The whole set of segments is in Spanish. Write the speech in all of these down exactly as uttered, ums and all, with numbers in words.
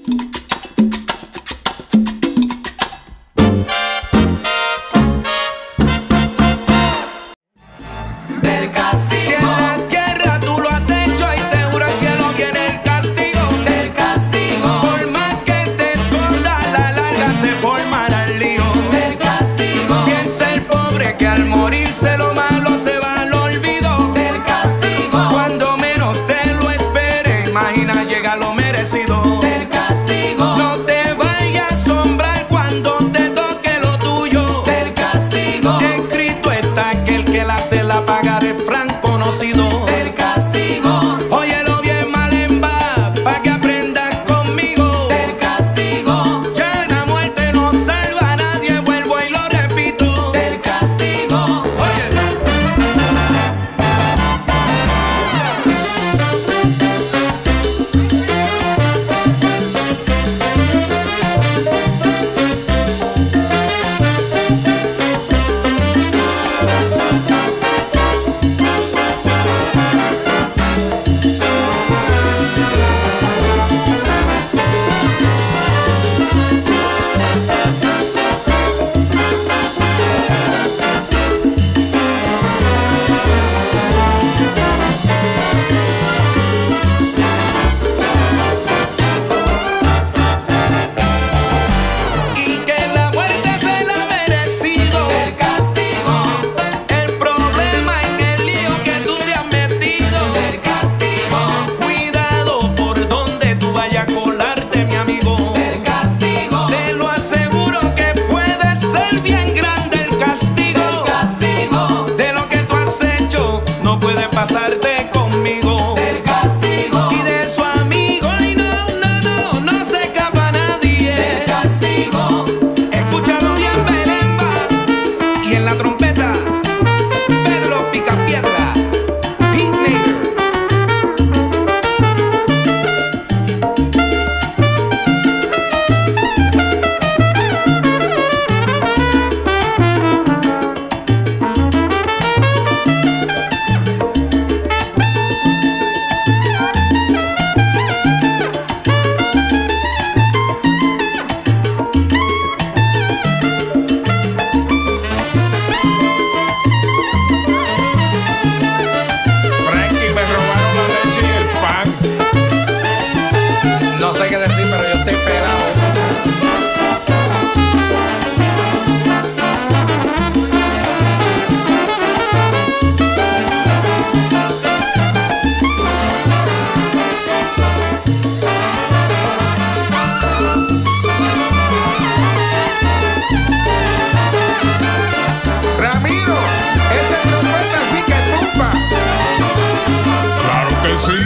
Del castigo. Si en la tierra tú lo has hecho y te juro al cielo viene el castigo. Del castigo. Por más que te esconda, a la larga se formará el lío. Del castigo. Piensa el pobre que al morirse lo malo se va al olvido. Del castigo. Cuando menos te lo espere, imagina llega lo merecido. Del castigo. No te vayas a asombrar cuando te toque lo tuyo. Del castigo. Escrito está que el que la hace la paga de franco conocido. Del castigo. Óyelo bien, Malemba, pa' que aprendas conmigo. Del castigo. Ya la muerte no salva a nadie, vuelvo y lo repito. Del castigo. Oye. Y que la muerte se la ha merecido. Del castigo. El problema en el lío que tú te has metido. Del castigo. Cuidado por donde tú vayas a colarte, mi amigo. Del castigo. Te lo aseguro que puede ser bien grande el castigo. Del castigo. De lo que tú has hecho no puede pasarte conmigo. Del castigo. Y de su amigo, y no, no, no, no se escapa nadie. Del castigo. Escúchalo bien, Belemba. Y en la trompeta, Pedro Picapiedra, Hitler. Frankie, me robaron la leche y el pan. No sé qué decir, pero yo estoy pelado. Ramiro, ese trompeta sí que tumba. Claro que sí.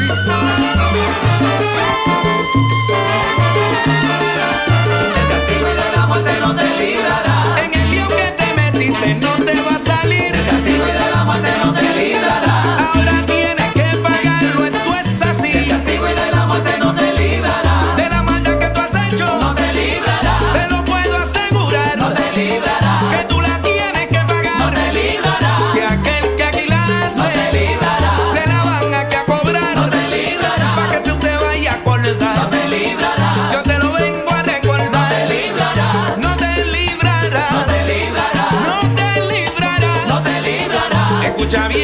Del castigo y de la muerte no te librarás. En el lío que te metiste no te va a salir. Del castigo y de la muerte no te librarás. Ahora tienes que pagarlo, eso es Del así. castigo y de la muerte no te librarás. De la maldad que tú has hecho, No te librarás. te lo puedo asegurar. No te librarás. Que tú la tienes que No pagar. te librarás. Si aquel que aquí la No te hace, librarás. se la van a que a cobrar. No te librarás. Pa' que tú te vayas a No acordar. te librarás. Yo te lo vengo a No te recordar. librarás. No te No librarás. te librarás. No te librarás. No te librarás. Escucha bien.